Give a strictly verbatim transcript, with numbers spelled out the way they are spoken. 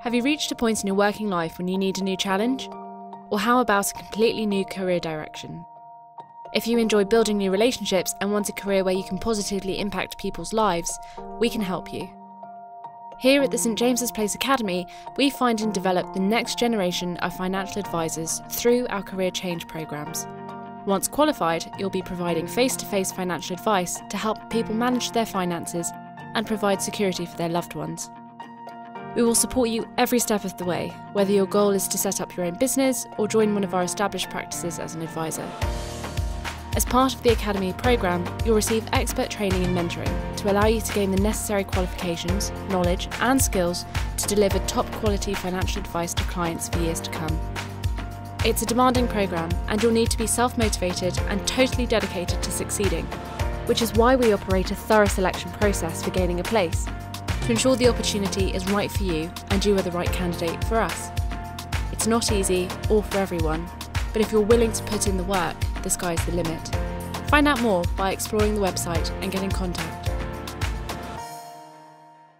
Have you reached a point in your working life when you need a new challenge? Or how about a completely new career direction? If you enjoy building new relationships and want a career where you can positively impact people's lives, we can help you. Here at the St James's Place Academy, we find and develop the next generation of financial advisors through our career change programmes. Once qualified, you'll be providing face-to-face financial advice to help people manage their finances and provide security for their loved ones. We will support you every step of the way, whether your goal is to set up your own business or join one of our established practices as an advisor. As part of the Academy programme, you'll receive expert training and mentoring to allow you to gain the necessary qualifications, knowledge and skills to deliver top quality financial advice to clients for years to come. It's a demanding programme and you'll need to be self-motivated and totally dedicated to succeeding, which is why we operate a thorough selection process for gaining a place, to ensure the opportunity is right for you and you are the right candidate for us. It's not easy or for everyone, but if you're willing to put in the work, the sky's the limit. Find out more by exploring the website and get in contact.